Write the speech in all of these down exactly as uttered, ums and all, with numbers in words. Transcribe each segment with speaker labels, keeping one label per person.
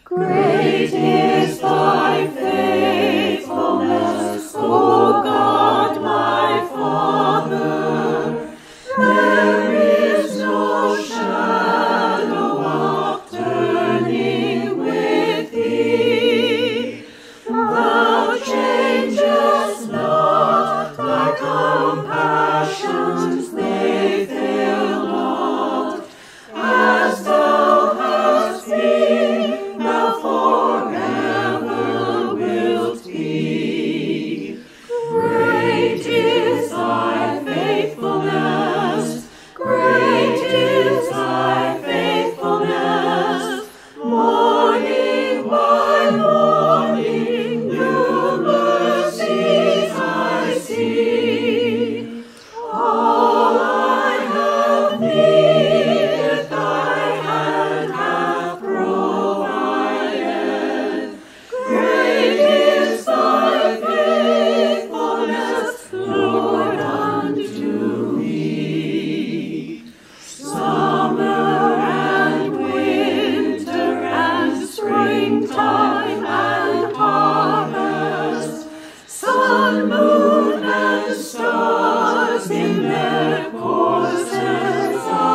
Speaker 1: Great is thy faithfulness, O God, my Father. There is no shadow of turning with thee. Thou changest not, thy compassions, they fail not. As thou hast been, thou forever wilt be. Great is thy faithfulness, great is thy faithfulness. Morning by morning, new mercies I see. All I have needed, thy hand hath provided. Great is thy faithfulness, Lord, unto me. Summer and winter and springtime and harvest, sun, moon, and stars in their courses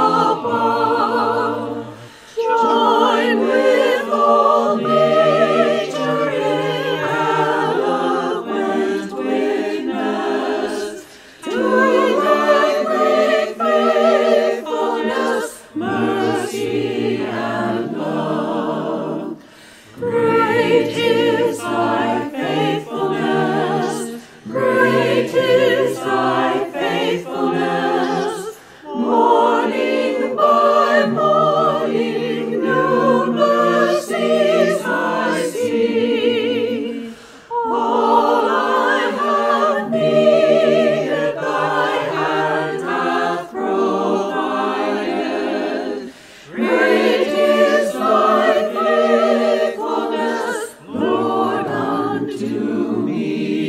Speaker 1: above, join with all nature in eloquent witness to thy great faithfulness, mercy, and love. Great is thy faithfulness, great is thy faithfulness. Morning by morning, new mercies I see. All I have needed, thy hand hath provided. Great is thy faithfulness, Lord, unto me.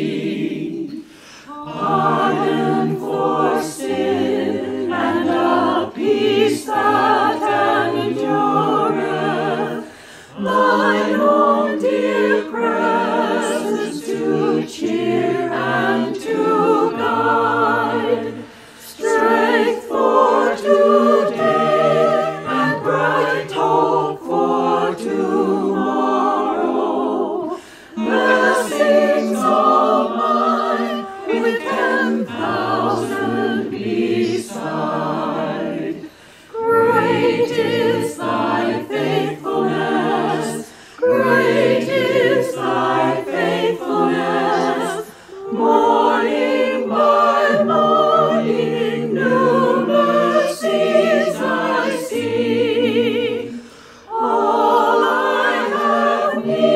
Speaker 1: Pardon for sin and a peace that endureth, thine own dear presence to cheer and to guide, strength for today and bright hope for tomorrow. Blessings all mine with ten thousand beside. Great is thy faithfulness, great is thy faithfulness. Morning by morning, new mercies I see. All I have needed,